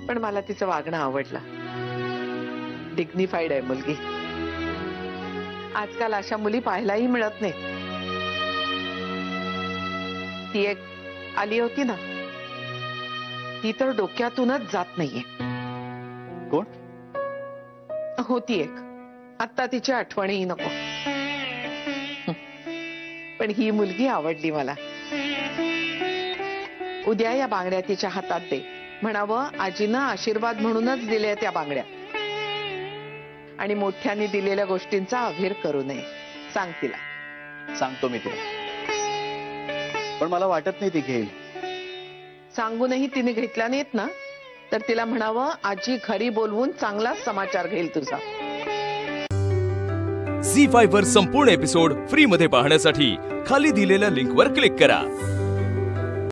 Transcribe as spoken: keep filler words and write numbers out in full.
पण मला तिचं वागणं आवडलं. डिग्निफाईड आहे मुलगी. आजकाल अशा मुली पाहायलाही मिळत नाही. ती एक आली होती ना, ती तर डोक्यातूनच जात नाहीये. कोण होती एक, आता तिची आठवणही नको. पण ही मुलगी आवडली मला. उद्या या बांगड्या तिच्या हातात दे, म्हणावं आजीनं आशीर्वाद म्हणूनच दिल्या त्या बांगड्या, आणि मोठ्याने दिलेल्या गोष्टींचा अभेर करू नये. सांग तिला. सांगतो मी तिला, पण मला वाटत नाही ती घेईल. सांगूनही तिने घेतला नाहीत ना, तर तिला म्हणावं आजी घरी बोलवून चांगलाच समाचार घेईल तुझा. झी फाईव्ह वर संपूर्ण एपिसोड फ्री मध्ये पाहण्यासाठी खाली दिलेल्या लिंक वर क्लिक करा.